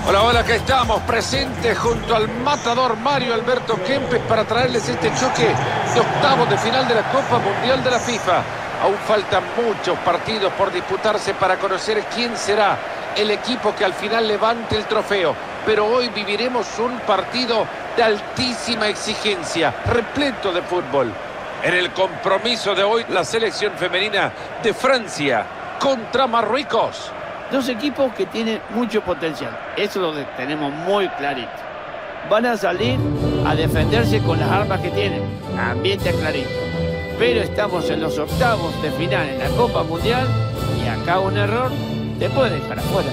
Hola, hola, acá estamos presentes junto al matador Mario Alberto Kempes para traerles este choque de octavos de final de la Copa Mundial de la FIFA. Aún faltan muchos partidos por disputarse para conocer quién será el equipo que al final levante el trofeo. Pero hoy viviremos un partido de altísima exigencia, repleto de fútbol. En el compromiso de hoy, la selección femenina de Francia contra Marruecos. Dos equipos que tienen mucho potencial, eso lo tenemos muy clarito. Van a salir a defenderse con las armas que tienen, también está clarito. Pero estamos en los octavos de final en la Copa Mundial y acá un error te puede dejar afuera.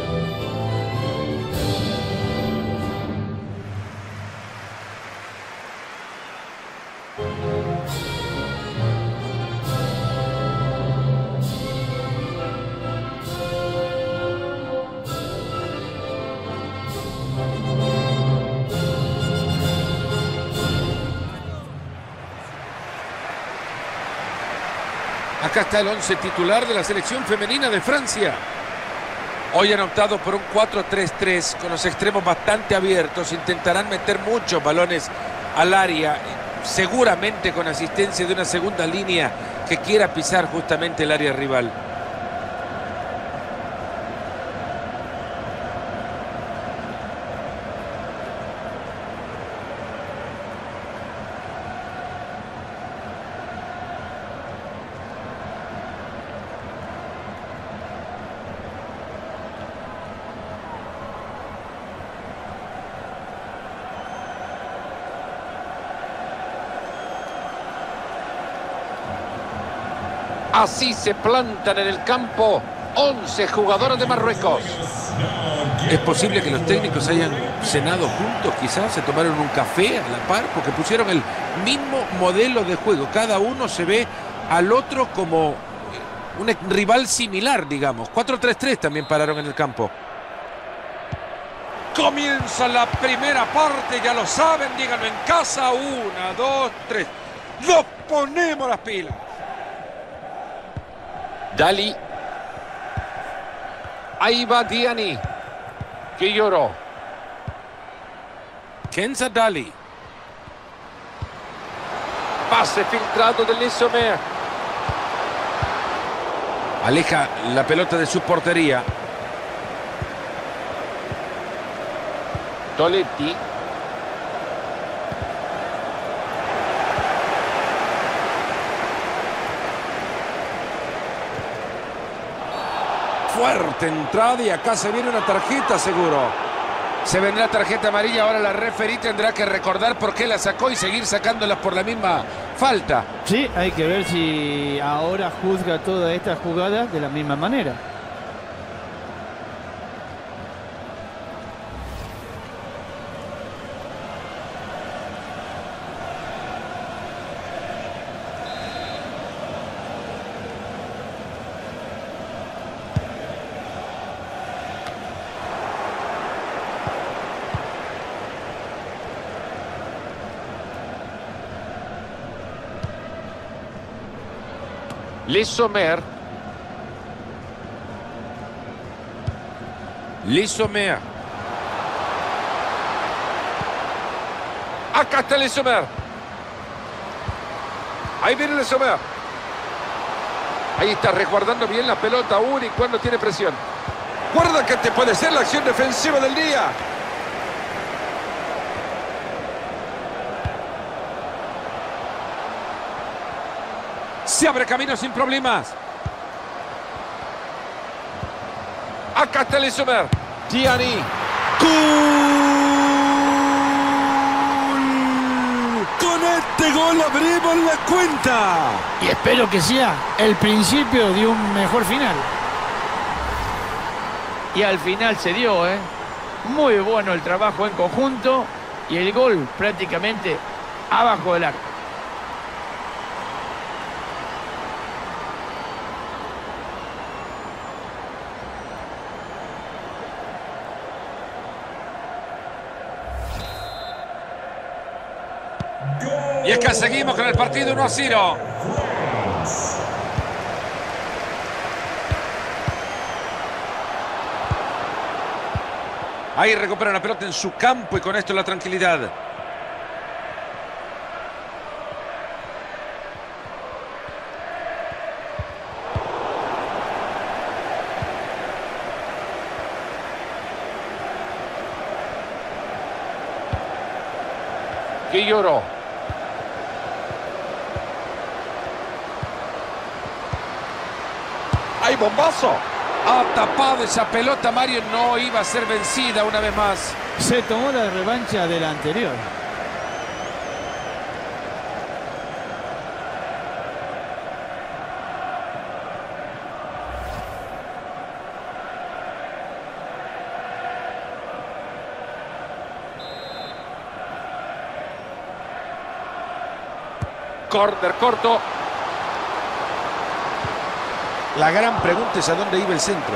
Acá está el 11 titular de la selección femenina de Francia. Hoy han optado por un 4-3-3 con los extremos bastante abiertos. Intentarán meter muchos balones al área, seguramente con asistencia de una segunda línea que quiera pisar justamente el área rival. Así se plantan en el campo 11 jugadores de Marruecos. Es posible que los técnicos hayan cenado juntos, quizás se tomaron un café a la par, porque pusieron el mismo modelo de juego. Cada uno se ve al otro como un rival similar, digamos. 4-3-3 también pararon en el campo. Comienza la primera parte, ya lo saben, díganlo en casa. 1, 2, 3. ¡Nos ponemos las pilas! Dali. Ahí va Diani. Que lloró. Kenza Dali. Pase filtrado de Le Sommer. Aleja la pelota de su portería. Toletti. Fuerte entrada y acá se viene una tarjeta seguro. Se vendrá tarjeta amarilla, ahora la referí tendrá que recordar por qué la sacó y seguir sacándolas por la misma falta. Sí, hay que ver si ahora juzga toda esta jugada de la misma manera. Le Sommer. Le Sommer. Acá está Le Sommer. Ahí viene Le Sommer. Ahí está resguardando bien la pelota aún y cuando tiene presión. Guarda que te puede ser la acción defensiva del día. Se abre camino sin problemas. Acá está Le Sommer. Diani. ¡Gol! Con este gol abrimos la cuenta. Y espero que sea el principio de un mejor final. Y al final se dio, ¿eh? Muy bueno el trabajo en conjunto y el gol prácticamente abajo del arco. Y es que seguimos con el partido 1-0. Ahí recupera la pelota en su campo y con esto la tranquilidad. Quilloro. ¡Hay bombazo! Ha tapado esa pelota, Mario, no iba a ser vencida una vez más. Se tomó la revancha de la anterior. Córner corto. La gran pregunta es a dónde iba el centro.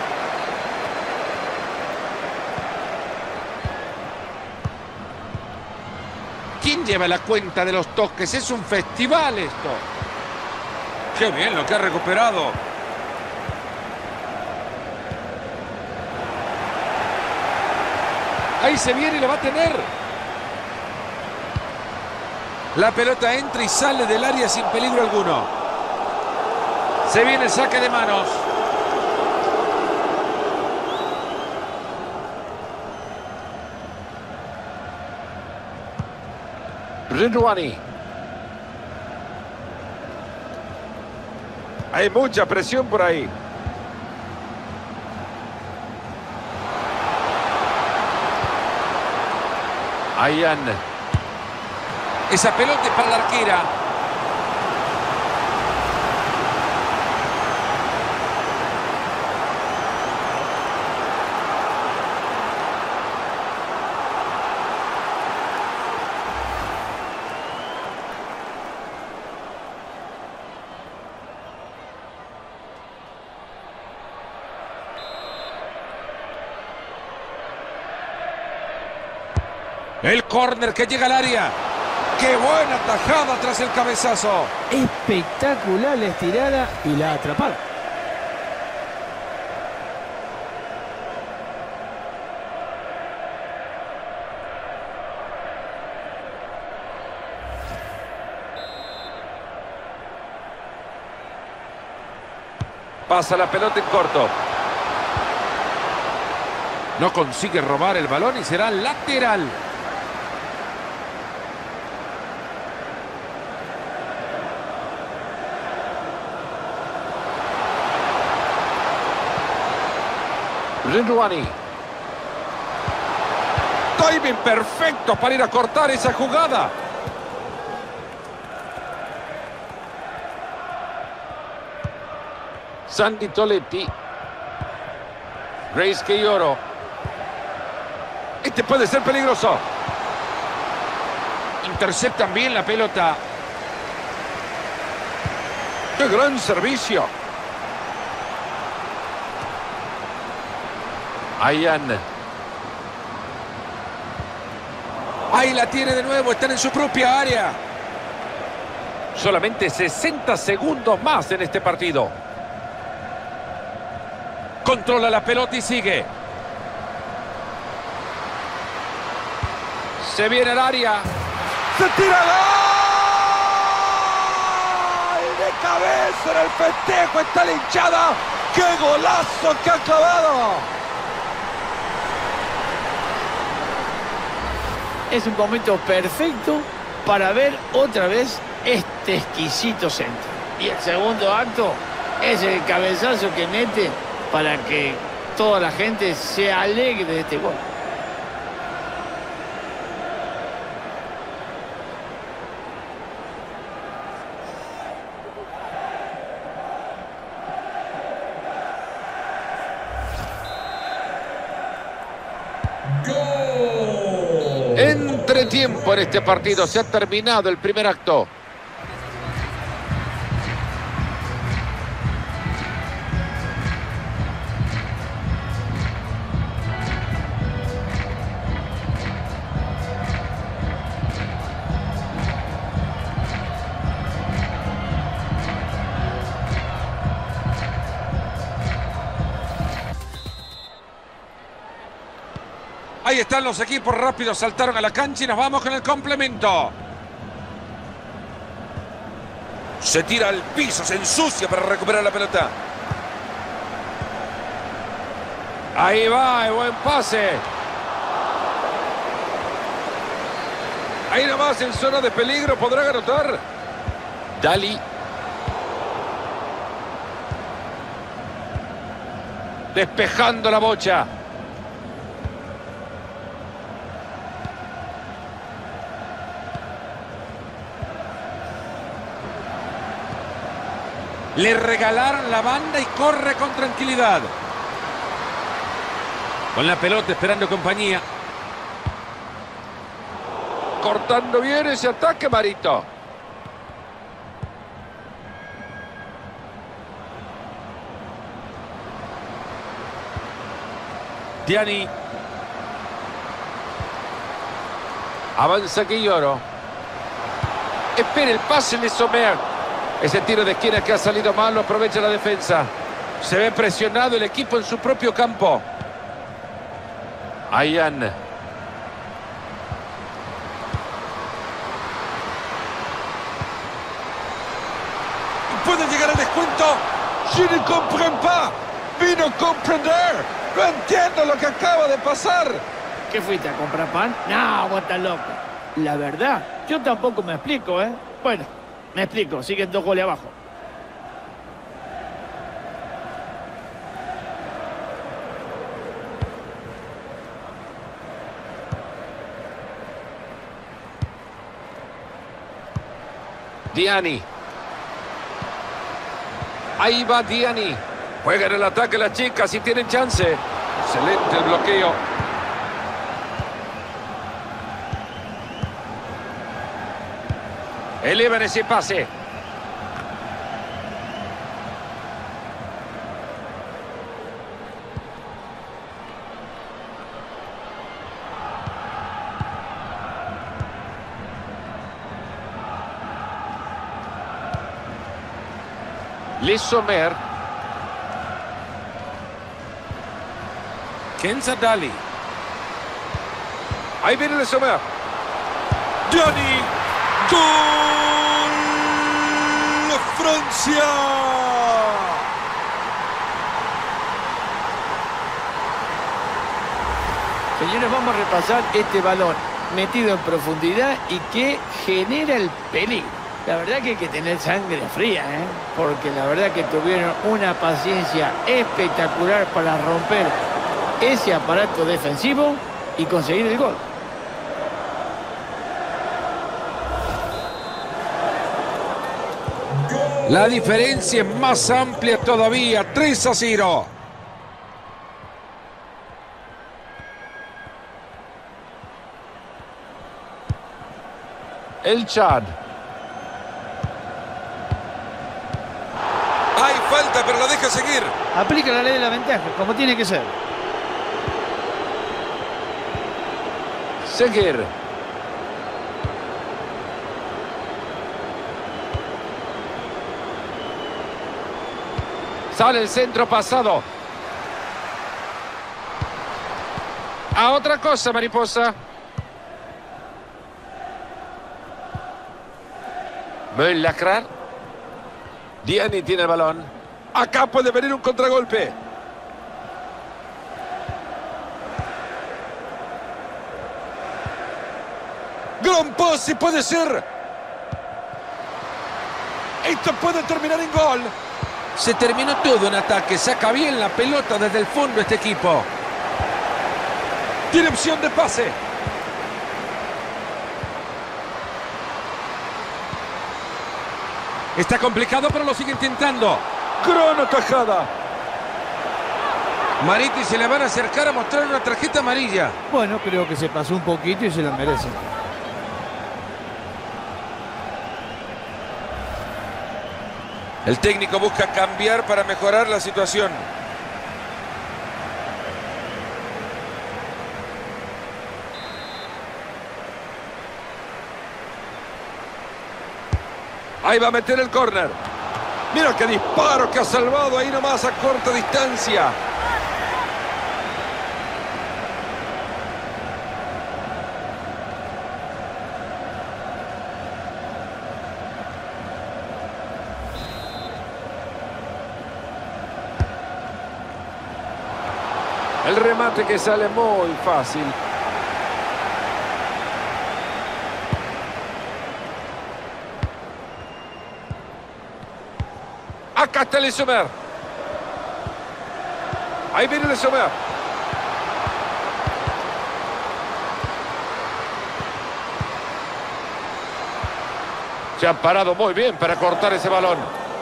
¿Quién lleva la cuenta de los toques? Es un festival esto. ¡Qué bien lo que ha recuperado! Ahí se viene y lo va a tener. La pelota entra y sale del área sin peligro alguno. Se viene el saque de manos. Rinduani. Hay mucha presión por ahí. Ayan. Esa pelota es para la arquera. El córner que llega al área. ¡Qué buena tajada tras el cabezazo! Espectacular la estirada y la atrapada. Pasa la pelota en corto. No consigue robar el balón y será lateral. Rinduani. Timing perfecto para ir a cortar esa jugada. Sandy Toletti. Grace Quilloro. Este puede ser peligroso. Interceptan bien la pelota. ¡Qué gran servicio! Ayan. Ahí la tiene de nuevo, están en su propia área. Solamente 60 segundos más en este partido. Controla la pelota y sigue. Se viene al área. ¡Se tira! ¡Gol! De cabeza en el festejo está la hinchada. ¡Qué golazo que ha clavado! Es un momento perfecto para ver otra vez este exquisito centro. Y el segundo acto es el cabezazo que mete para que toda la gente se alegre de este gol. Entretiempo en este partido. Se ha terminado el primer acto. Ahí están los equipos rápidos, saltaron a la cancha y nos vamos con el complemento. Se tira al piso, se ensucia para recuperar la pelota. Ahí va, buen pase. Ahí nomás en zona de peligro, podrá anotar. Dali. Despejando la bocha. Le regalaron la banda y corre con tranquilidad. Con la pelota esperando compañía. Cortando bien ese ataque, Marito. Diani. Avanza Quilloro. Espera el pase de Sommer. Ese tiro de esquina que ha salido mal lo aprovecha la defensa. Se ve presionado el equipo en su propio campo. Ayan. Puede llegar al descuento. Je ne comprends pas. Vino a comprender. No entiendo lo que acaba de pasar. ¿Qué fuiste a comprar pan? No, vos estás loco. La verdad, yo tampoco me explico, ¿eh? Bueno, me explico. Siguen 2 goles abajo. Diani. Ahí va Diani. Juegan el ataque las chicas y tienen chance. Excelente el bloqueo. Elevan ese pase. Le Sommer. Kenza Dali. Ahí viene Le Sommer. Diani. ¡Gol! ¡Francia! Señores, vamos a repasar este balón metido en profundidad y que genera el peligro. La verdad que hay que tener sangre fría, ¿eh? Porque la verdad que tuvieron una paciencia espectacular para romper ese aparato defensivo y conseguir el gol. La diferencia es más amplia todavía, 3-0. El Chad. Hay falta, pero la deja seguir. Aplica la ley de la ventaja, como tiene que ser. Seguir. Sale el centro pasado. A otra cosa, mariposa. Möllacrar. Diani tiene el balón. Acá puede venir un contragolpe. Gran pase, puede ser. Esto puede terminar en gol. Se terminó todo en ataque. Saca bien la pelota desde el fondo este equipo. Tiene opción de pase. Está complicado, pero lo sigue intentando. Gran atajada. Mariti se le van a acercar a mostrar una tarjeta amarilla. Bueno, creo que se pasó un poquito y se lo merece. El técnico busca cambiar para mejorar la situación. Ahí va a meter el córner. Mira qué disparo que ha salvado ahí nomás a corta distancia. remate que sale muy fácil. Acá está el Sommer. Ahí viene el Sommer. Se han parado muy bien para cortar ese balón.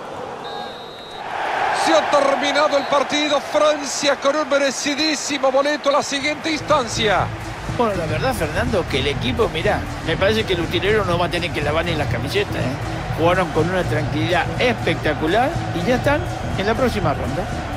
Se ha terminado el partido. Francia con un merecidísimo boleto a la siguiente instancia. Bueno, la verdad, Fernando, que el equipo, mirá, me parece que el utilero no va a tener que lavar ni las camisetas, ¿eh? Jugaron con una tranquilidad espectacular y ya están en la próxima ronda.